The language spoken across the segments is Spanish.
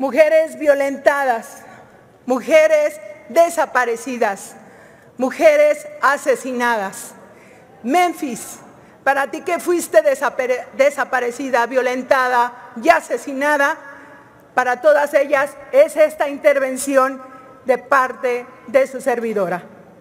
mujeres violentadas, mujeres desaparecidas, mujeres asesinadas. Memphis, para ti que fuiste desaparecida, violentada y asesinada, para todas ellas es esta intervención de parte de su servidora.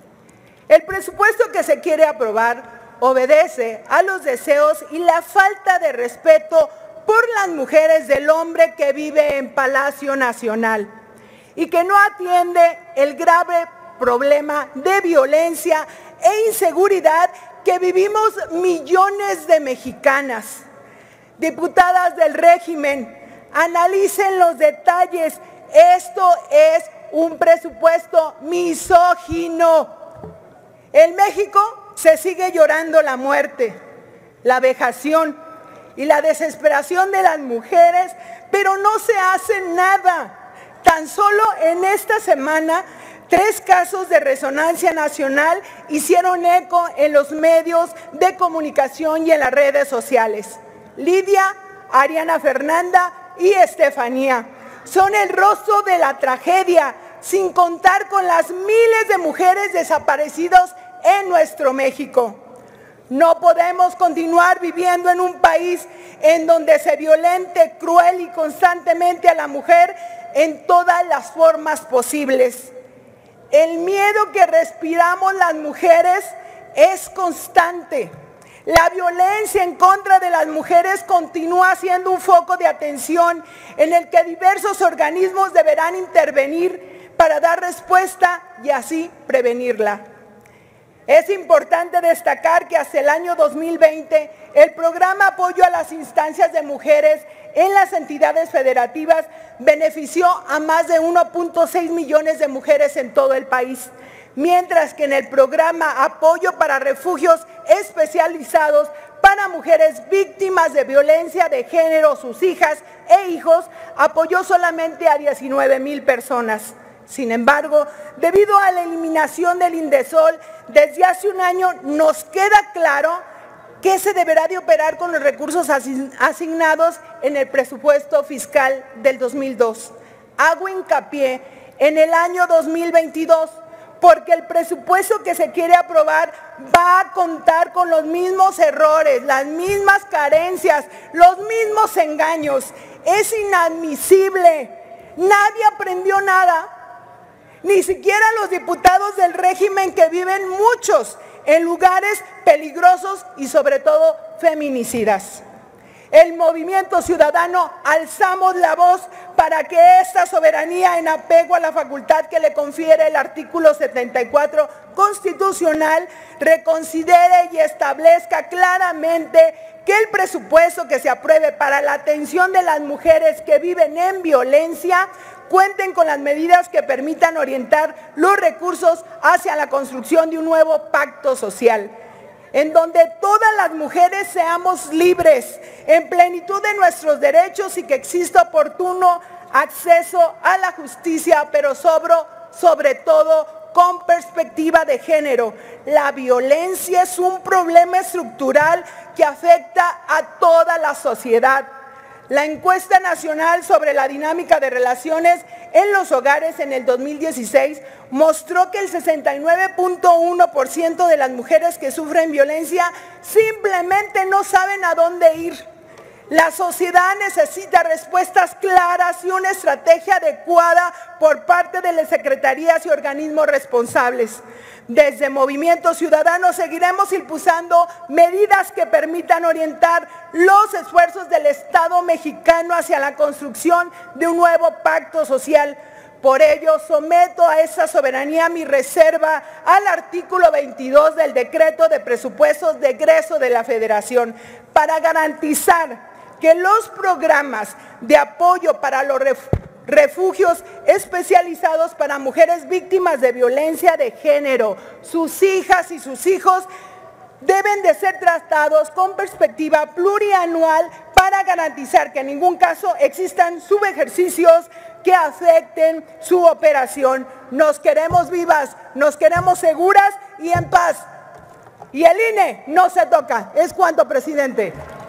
El presupuesto que se quiere aprobar obedece a los deseos y la falta de respeto por las mujeres del hombre que vive en Palacio Nacional y que no atiende el grave problema de violencia e inseguridad que vivimos millones de mexicanas. Diputadas del régimen, analicen los detalles. Esto es un presupuesto misógino. En México se sigue llorando la muerte, la vejación y la desesperación de las mujeres, pero no se hace nada. Tan solo en esta semana, 3 casos de resonancia nacional hicieron eco en los medios de comunicación y en las redes sociales. Lidia, Ariana Fernanda y Estefanía son el rostro de la tragedia, sin contar con las miles de mujeres desaparecidas en nuestro México. No podemos continuar viviendo en un país en donde se violente cruel y constantemente a la mujer en todas las formas posibles. El miedo que respiramos las mujeres es constante. La violencia en contra de las mujeres continúa siendo un foco de atención en el que diversos organismos deberán intervenir para dar respuesta y así prevenirla. Es importante destacar que hasta el año 2020 el programa Apoyo a las Instancias de Mujeres en las entidades federativas benefició a más de 1.6 millones de mujeres en todo el país, mientras que en el programa Apoyo para Refugios Especializados para Mujeres Víctimas de Violencia de Género, sus hijas e hijos, apoyó solamente a 19,000 personas. Sin embargo, debido a la eliminación del Indesol, desde hace un año nos queda claro que se deberá de operar con los recursos asignados en el presupuesto fiscal del 2002. Hago hincapié en el año 2022, porque el presupuesto que se quiere aprobar va a contar con los mismos errores, las mismas carencias, los mismos engaños. Es inadmisible. Nadie aprendió nada. Ni siquiera los diputados del régimen, que viven muchos en lugares peligrosos y sobre todo feminicidas. El Movimiento Ciudadano alzamos la voz para que esta soberanía, en apego a la facultad que le confiere el artículo 74 constitucional, reconsidere y establezca claramente que el presupuesto que se apruebe para la atención de las mujeres que viven en violencia cuenten con las medidas que permitan orientar los recursos hacia la construcción de un nuevo pacto social, en donde todas las mujeres seamos libres, en plenitud de nuestros derechos y que exista oportuno acceso a la justicia, pero sobre todo con perspectiva de género. La violencia es un problema estructural que afecta a toda la sociedad. La encuesta nacional sobre la dinámica de relaciones en los hogares en el 2016 mostró que el 69.1% de las mujeres que sufren violencia simplemente no saben a dónde ir. La sociedad necesita respuestas claras y una estrategia adecuada por parte de las secretarías y organismos responsables. Desde Movimiento Ciudadano seguiremos impulsando medidas que permitan orientar los esfuerzos del Estado mexicano hacia la construcción de un nuevo pacto social. Por ello, someto a esa soberanía mi reserva al artículo 22 del Decreto de Presupuestos de Egreso de la Federación para garantizar que los programas de apoyo para los refugios especializados para mujeres víctimas de violencia de género, sus hijas y sus hijos, deben de ser tratados con perspectiva plurianual para garantizar que en ningún caso existan subejercicios que afecten su operación. Nos queremos vivas, nos queremos seguras y en paz. Y el INE no se toca. Es cuanto, presidente.